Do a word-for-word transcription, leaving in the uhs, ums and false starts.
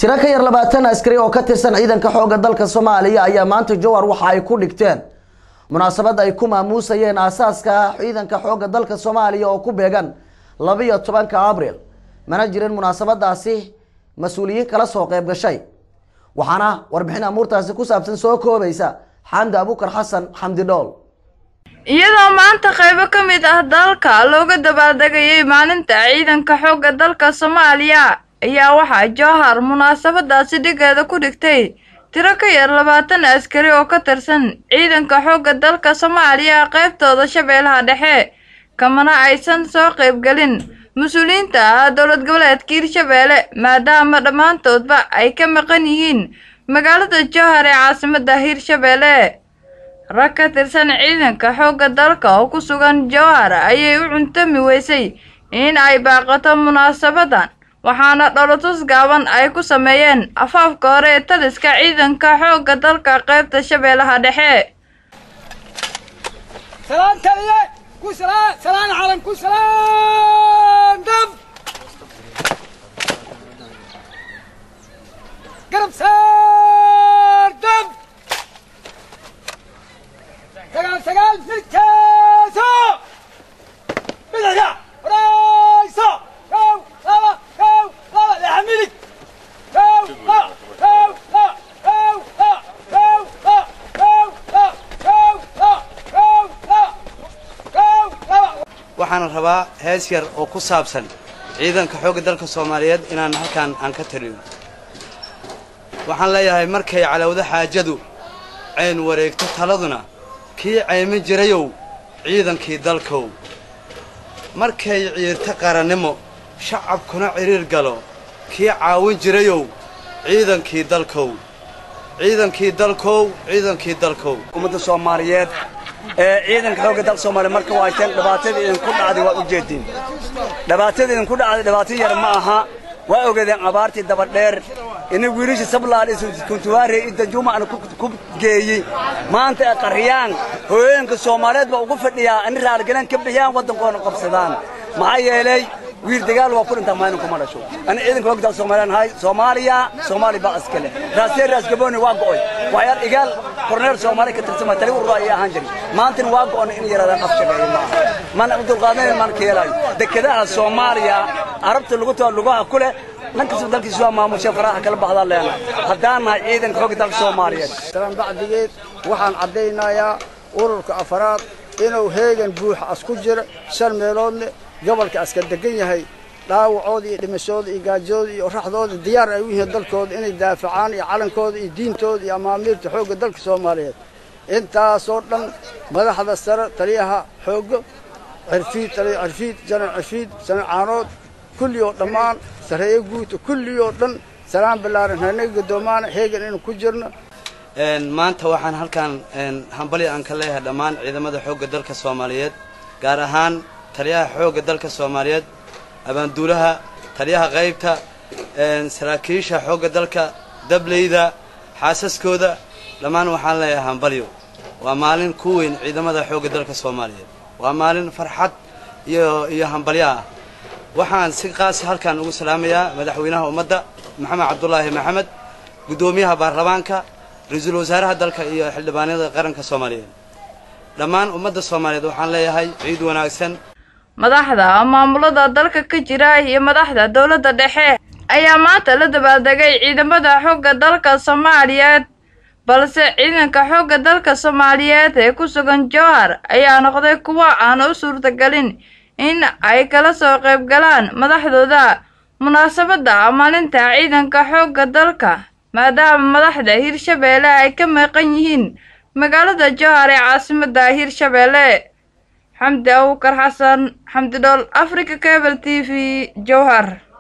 tira ka yar labaatan askari oo ka tirsan ciidanka xoogga dalka Soomaaliya ayaa maanta Jowhar waxa ay ku dhigteen munaasabad ay ku maamuusayeen aasaaska ciidanka xoogga dalka Soomaaliya oo ku beegan laba iyo tobanka Abriil mana jirin munaasabadaasi mas'uuliyiin kala soo qayb gashay waxaana warbixin amuurtaasi ku saabsan soo koobaysa Xamdi Abuukar Xasan Xamdi Dhool iyadoo maanta qaybo ka mid ah dalka looga dabaaldegayay maalinta ciidanka xoogga dalka Soomaaliya ayaa waxa Jowhar munaasabadaasi dhigeeda ku dhigtay tiro ka yar labaatan askari oo ka tirsan ciidanka xoogga dalka Soomaaliya qaybtooda Shabeellaha Dhexe kamana aysan soo qayb galin mas'uuliyiinta dowlad goboleedka Hirshabeelle maadaama dhamaantoodba ay ka maqan yihiin magaalada Jowhar ee caasimadda Hirshabeelle rag ka tirsan ciidanka xoogga dalka oo ku sugan Jowhar ayay u cuntami weysay in ay baaqato munaasabadan waxaana dholotus gaaban ay ku sameeyeen afaafka hore ee taliska ciidanka xoogga dalka qaybta Shabeellaha Dhexe سلام تليه كسلام سلام عالم كسلام دم قرب سار دم سقال سقال في الكاسو بدأ رايسو كو لابا كو لابا لحملك كو لا كو لا كو لا كو لا كو لا كو لا waxaan rabaa hees yar oo ku saabsan ciidanka xoogga dalka Soomaaliyeed inaan halkaan aan ka tiriyo waxaan leeyahay markay calawda xaajadu ceen wareegto taladuna kii ceymi jirayow ciidankii dalkow markay ciirta qaranimo shacabkuna ciriir galo kii caawin jirayow ciidankii dalkow ciidankii dalkow ciidankii dalkow ummadda Soomaaliyeed ee ciidanka xoogga dalka Soomaaliya marka waa tan dhibaatada in ku dhacday waa u jeedin dhibaatada in ku dhacday dhibaato yar ma aha waa ogaadeen abaartii daba dheer in wiilasha sablaal isu kuntuwaare inta juma aan ku geeyay maanta qariyaan hooyinka Soomaaliyeed ba ugu fadhiyaa in raal galan ka bixiyaan wadankoona qabsadaan maxaa yeelay wiil dagaal waa ku inta maanin kuma dhasho ana ciidanka xoogga dalka Soomaaliya hay Soomaaliya Soomaali ba askale raasir raas gabooni waa go'ay waxyar igal korneer Soomaali ka tirsan tali u raay ahaan jiri maanta waa go'on in yaraada qafshageey ma man abdul qaadir man keelay dekadaha Soomaaliya arabta lagu taa lugaha kule lankaas dalkiisa waa maamusha faraha kala baxda leena hadaan ciidanka xoogga dalka Soomaaliyeed salaan bacdigeed waxaan cadeynayaa ururka afraad inuu heegan buux asku jira shan meeloodle gobolka aska degan yahay dhaawacood iyo dhimashooda iyo gaajood iyo raxdooda diyaar ay u yihiin dalkooda inay daafacaan iyo calankooda iyo diintooda iyo amaamiirta xoogga dalka Soomaaliyeed intaas oo dhan madaxda sare taliyaha xoogga cirfiid taliya cirfiid jaran cirfiid sanan caanood kulli oo dhammaan sareeyo guud kulli oo dhan salaam balaaran hanaga gadoomaan heegan inuu ku jirno een maanta waxaan halkaan een hambali aan ka leeyahay dhammaan ciidamada xoogga dalka Soomaaliyeed gaar ahaan taliyaha xoogga dalka Soomaaliyeed abaanduulaha taliyaha qaybta een saraakiisha xoogga dalka dableyda xaasaskooda dhammaan waxaan leeyahay hambaliyo waa maalin ku weyn ciidamada xoogga dalka Soomaaliyeed waa maalin farxad iyo iyo hambaliyo ah waxaan si qaas halkaan ugu salaamayaa madaxweynaha ummadda Maxamed Cabdullaahi Maxamed gudoomiyaha baarlamaanka ra'iisul wasaaraha dalka iyo xildhibaanada qaranka Soomaaliyeed dhammaan ummadda Soomaaliyeed waxaan leeyahay ciid wanaagsan madaxda maamulada dalka ka jira iyo madaxda dawladda dhexe ayaa maanta la dabaaldegay ciidamada xoogga dalka Soomaaliyeed balse ciidanka xoogga dalka Soomaaliyeed ee ku sugan Jowhar ayaa noqday kuwa aan u suurtagelin in ay kala soo qayb galaan madaxdooda munaasabada maalinta ciidanka xoogga dalka maadaama madaxda Hirshabeelle ay ka maqan yihiin magaalada Jowhar ee caasimadda Hirshabeelle Xamdi Abuukar Xasan Xamdi Dhool Africa Cable T V Jowhar.